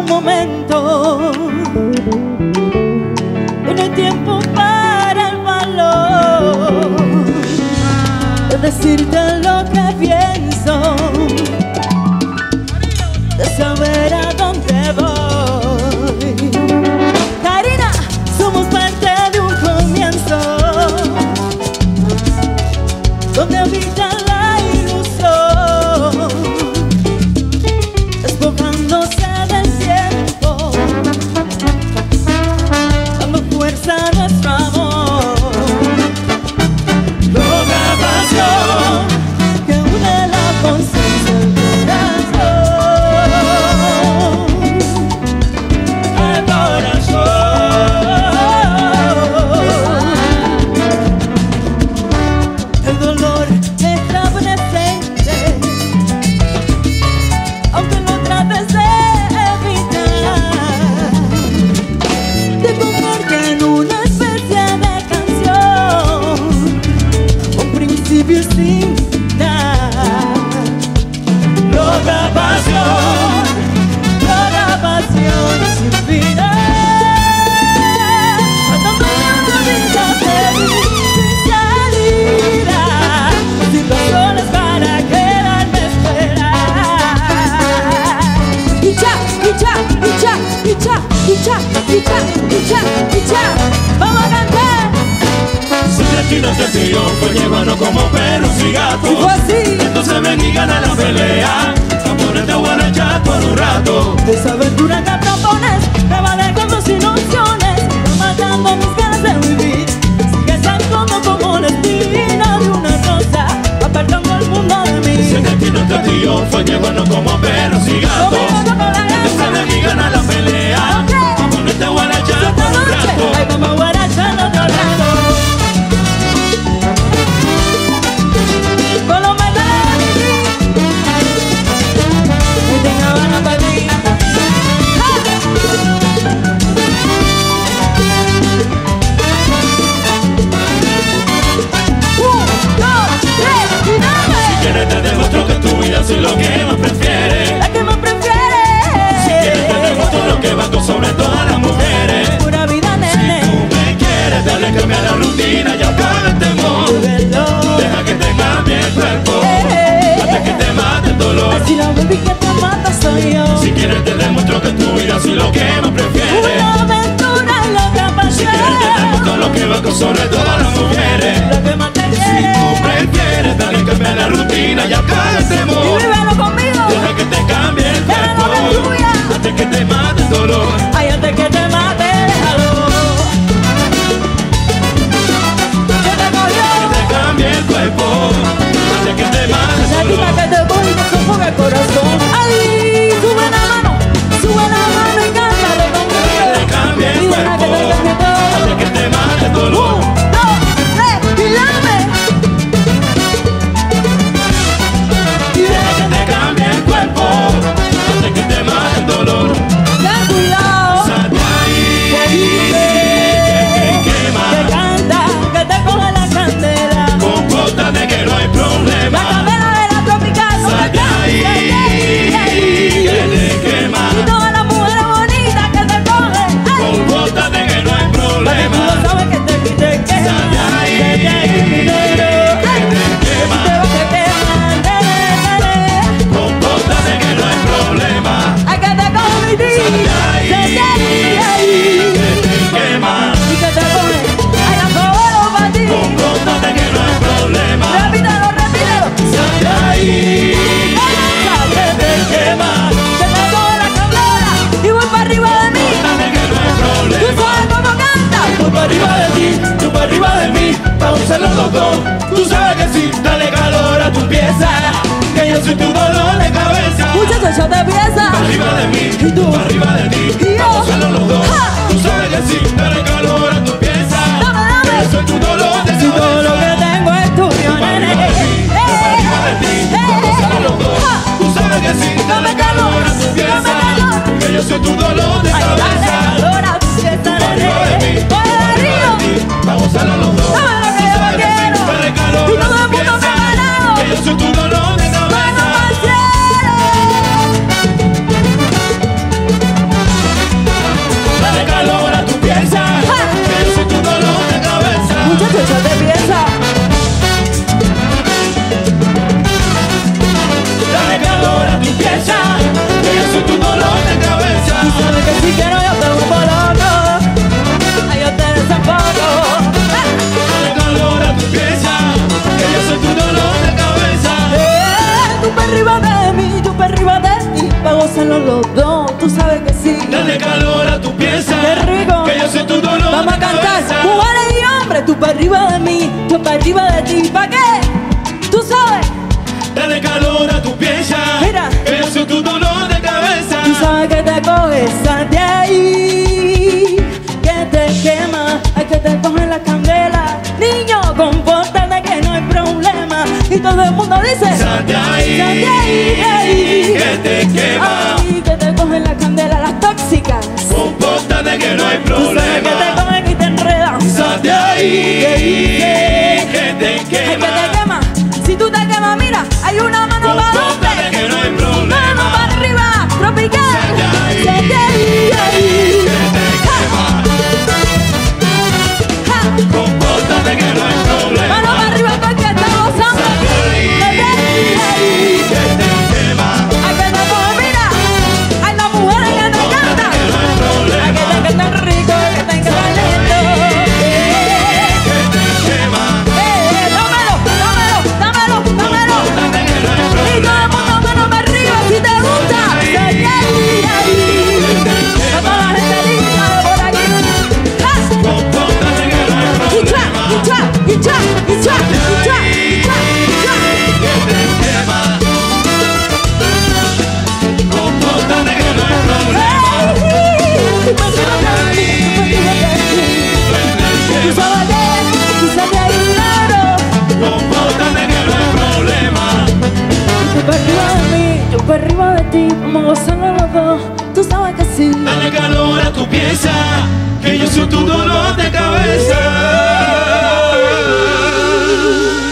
un momento. No hay tiempo para el valor de decirte lo que pienso, de saber a dónde voy. Karina, somos parte de un comienzo donde habita la ilusión, despojándose del tiempo, dando fuerza a nuestro amor. Loca pasión que une la conciencia y el corazón. El dolor está presente, aunque lo trates de evitar. Te convierte en una especie de canción, un principio sin dar. Loca pasión sin final, matando una vida feliz sin salida, sin razones para quedarme a esperar. Y cha, y cha, y cha, y cha, y cha, y cha, y cha, y cha. Vamos a cantar. Su destino te siguió, fue llevarnos como perros y gatos. Y fue así. Entonces ven y gana la pelea, a ponerte a guarachar por un rato. Esa aventura que propones me va dejando sin opciones, va matando mis ganas de vivir. Sigue sangrando como la espina de una rosa, va apartando el mundo de mí. Su destino te siguió, fue llevarnos como perros y gatos. Entonces ven y gana la pelea, a ponerte a guarachar por un rato. Ay, vamos a guarachar otro rato. Con los metales de mi y tenga ganas para mí. Si quieres te demuestro que tu vida soy lo que más prefieres. La que más prefieres. Si quieres te demuestro lo que valgo sobre todas las mujeres. Pura vida, nene. Si tú me quieres, dale cambia la rutina y apaga el temor. Deja que te cambie el cuerpo, hasta que te mate el dolor. Si la baby que te mata soy yo. Si quieres te demuestro que tu vida soy lo que más prefieres. Una aventura y loca Si quieres te demuestro lo que valgo sobre todas las mujeres. lo que más te Si quiere. tú prefieres, dale cambia la rutina y apaga el Y temor. vívelo conmigo. Deja que te cambie el cuerpo, hasta que te mate el dolor. Ay, antes que te mate, déjalo. Que te cogió. Que te cambie el cuerpo, hasta que te mate el La dolor. tipa que te voy y te sofoca el corazón. Ay, sube la mano y cántale conmigo. Que te cambie el Y deja que cuerpo, te cambie todo. hasta que te mate el dolor. 1, 2, 3, y dame. Y deja que te cambie el cuerpo, hasta que te mate el dolor. Ten cuidado. Sal de ahí, Que dice, que quema. que canta, que te coge la candela. Compórtate que no hay La problema. cadena de la tropical no Sal te de ahí, que te quema. y todas las mujeres bonitas que te cogen. Ay, Compórtate que no hay porque tú problema. no sabes que te quema. Sal de ahí, Que te quema. que te quema. Te va que quema, nene. Compórtate que no hay problema. Ay, que te coge mi tía. Sal de ahí, Que que te quema. y que te coge. Ay, la favor para ti. Compórtate que no hay problema. Repítelo. Sal de ahí, que te quema. Que te coge la candela y voy para arriba de mí. Compórtate que no hay Tú problema. sabes cómo canta. Tú para arriba de ti, tú para arriba de mí. Vamos a hacerlo los dos. Tú sabes que sí, dale calor a tu pieza. Que yo soy tu dolor de cabeza. Muchachos, yo te piensa. Para arriba de mí, Y tú. para arriba de ti. Y yo. Vamos a hacerlo los dos. Ja. Tú sabes que sí, dale calor a tu pieza. Dame. Que yo soy tu dolor de Si todo lo cabeza. que tengo es tuyo, Para nene. arriba de ti, para arriba de ti. Vamos a hacerlo los dos. Ja. Tú sabes que sí, dale Dame calor calor, a tu pieza. dame calor. Que yo soy tu dolor de Ay, dale cabeza. calor a tu fiesta, Para arriba de mí, nene. Por para arriba de arriba. ti. Vamos a hacerlo los dos. Dame lo que Tú yo sabes que sí, quiero. dale calor Y a todo tu el mundo pieza. preparado. Que yo soy tu dolor de cabeza. Bueno, arriba de mí, yo para arriba de ti. ¿Para qué? Tú sabes. Dale calor a tu pieza. Mira. Que yo soy tu dolor de cabeza. Tú sabes que te coges, sal de ahí, que te quema, hay que te cogen la candela. Niño, compórtate que no hay problema. Y todo el mundo dice, sal de ahí, que te quema. Ay, que te cogen la candela, las tóxicas. Compórtate que no hay Tú sabes que te problema. cogen y te enredan. Sal de ahí, que te Ay, que quema. te quema. Si tú te quemas, mira, hay una mano para Compórtate adelante, que no hay problema. mano para arriba, tropical. Sal de ahí, Sal de ahí. que te quema. Ja. Compórtate que no hay problema. Mano para arriba porque está gozando aquí. Que te quema. Hay que te coge, mira, hay las mujeres que te cantan. Que no hay problema. Hay que te rico, que te lento. Que te quema. Dámelo, dámelo, dámelo, dámelo. Compórtate que no hay Y todo el problema. mundo mano para arriba si te gusta. Ay, ay, ay. A toda la gente linda de por aquí. Ja. Compórtate que no hay Y cha, problema. y cha, y cha, y cha, y cha, y cha, y cha. Que te quema. Compórtate que no hay problema. Tú sabes que, tú sabes ahí, claro. Compórtate que no hay problema. Tú para arriba de mí, yo para arriba de ti. Vamos a gozarlo los dos, tú sabes que sí. Dale calor a tu pieza, que yo soy tu dolor de cabeza.